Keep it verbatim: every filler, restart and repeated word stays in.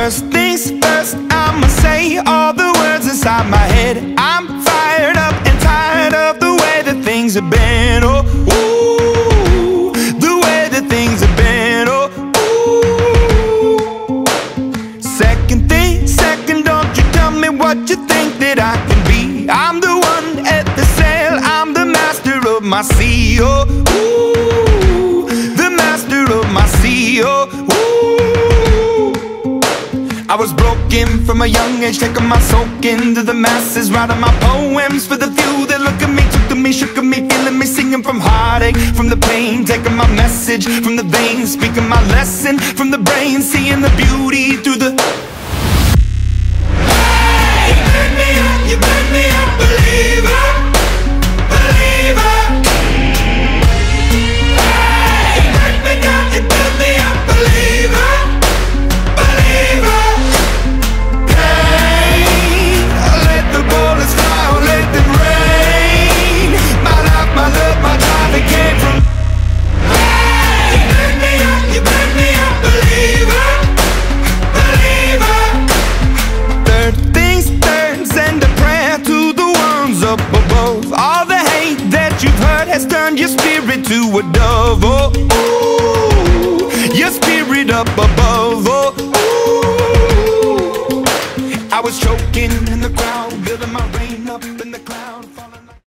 First things first, I'ma say all the words inside my head. I'm fired up and tired of the way that things have been. Oh, ooh, the way that things have been. Oh, ooh. Second thing, second, don't you tell me what you think that I can be. I'm the one at the sail, I'm the master of my sea. Oh, ooh, the master of my sea. Oh, ooh. I was broken from a young age, taking my soak into the masses, writing my poems for the few that look at me, took to me, shook at me, feeling me, singing from heartache, from the pain, taking my message from the veins, speaking my lesson from the brain, seeing the beauty through the... Hey, you burn me up, you burn me up, believer, believer. Hey, you burn me down, you burn me up, believer, believer. My love, my time, it came from. Hey, you burn me up, you burn me up, believer, believer. Third things third, send a prayer to the ones up above. All the hate that you've heard has turned your spirit to a dove. Oh, ooh, your spirit up above. Oh, ooh. I was choking in the crowd.